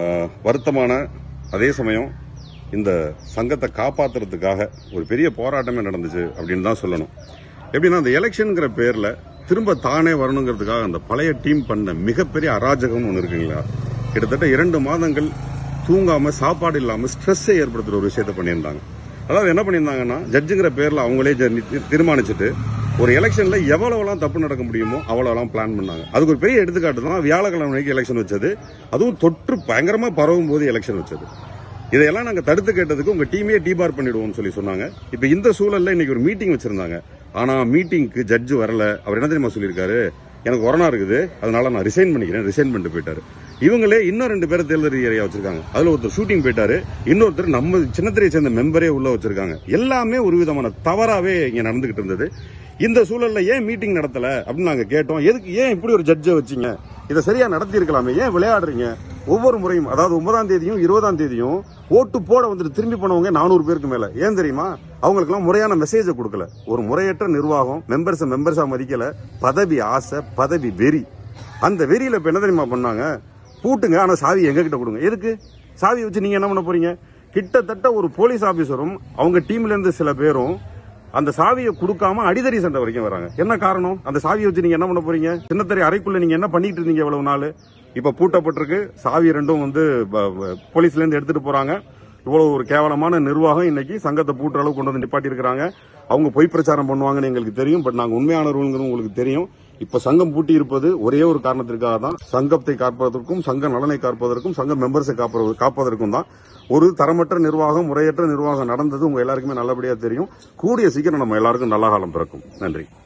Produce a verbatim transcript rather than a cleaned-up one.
வருத்தமான அதே சமயம் இந்த சங்கத்தை காப்பாத்துறதுக்காக ஒரு பெரிய போராட்டமே நடந்துச்சு அப்படின்னு தான் சொல்லணும். எப்படின்னா அந்த எலெக்ஷன்ங்கிற பேர்ல திரும்ப தானே வரணுங்கிறதுக்காக அந்த பழைய டீம் பண்ண மிகப்பெரிய அராஜகம் ஒன்று இருக்குங்களா. கிட்டத்தட்ட இரண்டு மாதங்கள் தூங்காம சாப்பாடு இல்லாம ஸ்ட்ரெஸ்ஸை ஏற்படுத்துற ஒரு விஷயத்த பண்ணியிருந்தாங்க. அதாவது என்ன பண்ணியிருந்தாங்கன்னா ஜட்ஜுங்கிற பேர்ல அவங்களே தீர்மானிச்சுட்டு ஒரு எலெக்ஷன்ல எவ்வளவுலாம் தப்பு நடக்க முடியுமோ அவ்வளவுலாம் பிளான் பண்ணாங்க. அதுக்கு ஒரு பெரிய எடுத்துக்காட்டு தான் வியாழக்கிழமைக்கு எலெக்ஷன் வச்சது. அதுவும் தொற்று பயங்கரமா பரவும் போது எலெக்ஷன் வச்சது. இதையெல்லாம் நாங்க தடுத்து கேட்டதுக்கு உங்க டீமே டீபார் பண்ணிடுவோம்னு சொல்லி சொன்னாங்க. இப்ப இந்த சூழல்ல இன்னைக்கு ஒரு மீட்டிங் வச்சிருந்தாங்க. ஆனா மீட்டிங்க்கு ஜட்ஜு வரல. அவர் என்ன தெரியுமா சொல்லியிருக்காரு, எனக்கு கொரோனா இருக்குது, அதனால நான் ரிசைன் பண்ணிக்கிறேன், ரிசைன் பண்ணிட்டு போயிட்டாரு. இவங்களே இன்னும் ரெண்டு பேரை தேர்தல் ஏரியா வச்சிருக்காங்க. அதுல ஒருத்தர் ஷூட்டிங் போயிட்டாரு, இன்னொருத்தர் நம்ம சின்னத்திரையை சேர்ந்த மெம்பரே உள்ள வச்சிருக்காங்க. எல்லாமே ஒரு விதமான தவறாவே இங்க நடந்துகிட்டு இருந்தது. இந்த சூழல்ல ஏன் மீட்டிங் நடத்தல அப்படின்னு நாங்க கேட்டோம். எதுக்கு ஏன் இப்படி ஒரு ஜட்ஜை வச்சீங்க, இதை சரியா நடத்தி இருக்கலாமே, ஏன் விளையாடுறீங்க? ஒவ்வொரு முறையும் அதாவது ஒன்பதாம் தேதியும் இருபதாம் தேதியும் ஓட்டு போட வந்துட்டு திரும்பி போனவங்க நானூறு பேருக்கு மேல. ஏன் தெரியுமா? அவங்களுக்கு எல்லாம் முறையான மெசேஜை கொடுக்கல. ஒரு முறையற்ற நிர்வாகம், மெம்பர்ஸ் மெம்பர்ஸா மதிக்கல, பதவி ஆசை, பதவி வெறி. அந்த வெறியில இப்ப என்ன தெரியுமா பண்ணாங்க, பூட்டுங்க ஆனா சாவி எங்க கிட்ட கொடுங்க. எதுக்கு சாவி வச்சு நீங்க என்ன பண்ண போறீங்க? கிட்டத்தட்ட ஒரு போலீஸ் ஆபீசரும் அவங்க டீம்ல இருந்து சில பேரும் அந்த சாவியை கொடுக்காம அடிதடி சண்டை வரைக்கும் வராங்க. என்ன காரணம்? அந்த சாவியை வச்சு நீங்க என்ன பண்ண போறீங்க? சின்னத்திரை அறைக்குள்ள நீங்க என்ன பண்ணிட்டு இருந்தீங்க இவ்வளவு நாள்? இப்ப பூட்டப்பட்டிருக்கு. சாவி ரெண்டும் வந்து போலீஸ்ல இருந்து எடுத்துட்டு போறாங்க. இவ்வளவு ஒரு கேவலமான நிர்வாகம் இன்னைக்கு சங்கத்தை பூட்டுற அளவுக்கு கொண்டு வந்து நிப்பாட்டி இருக்கிறாங்க. அவங்க பொய் பிரச்சாரம் பண்ணுவாங்கன்னு எங்களுக்கு தெரியும். பட் நாங்க உண்மையான ரூல்ங்கிறது உங்களுக்கு தெரியும். இப்ப சங்கம் பூட்டி இருப்பது ஒரே ஒரு காரணத்திற்காக தான், சங்கத்தை காப்பதற்கும் சங்க நலனை காப்பதற்கும் சங்க மெம்பர்ஸை காப்பதற்கும் தான். ஒரு தரமற்ற நிர்வாகம், முறையற்ற நிர்வாகம் நடந்தது உங்க எல்லாருக்குமே நல்லபடியா தெரியும். கூடிய சீக்கிரம் நம்ம எல்லாருக்கும் நல்ல காலம் பிறக்கும். நன்றி.